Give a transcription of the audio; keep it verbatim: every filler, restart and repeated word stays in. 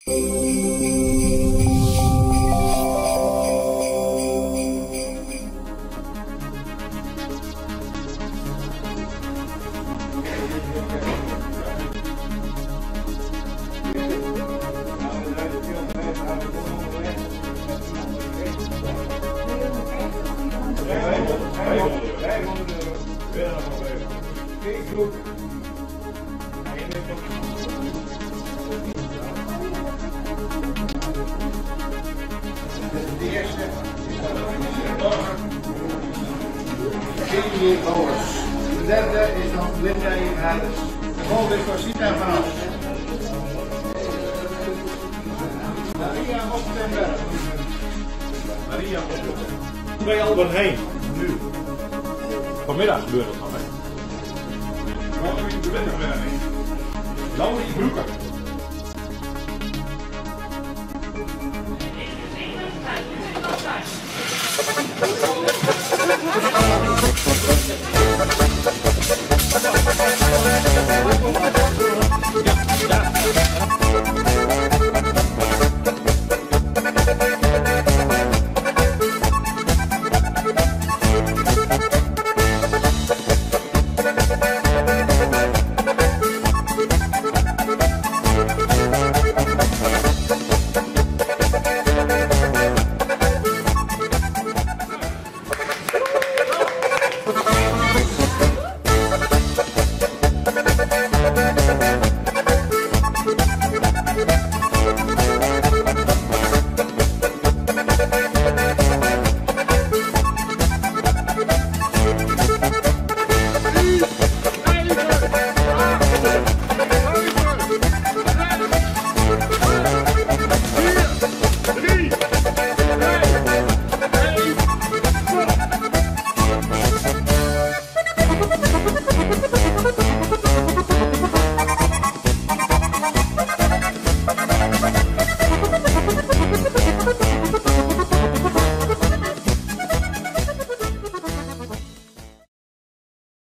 De eerste Cindy Bowers. De derde is dan Linda Hades. De volgende is Rosita van As. Maria Optenberg. Maria Optenberg. Ben je al heen? Nu. Vanmiddag gebeurt het nog, hè? Laurie Broeker.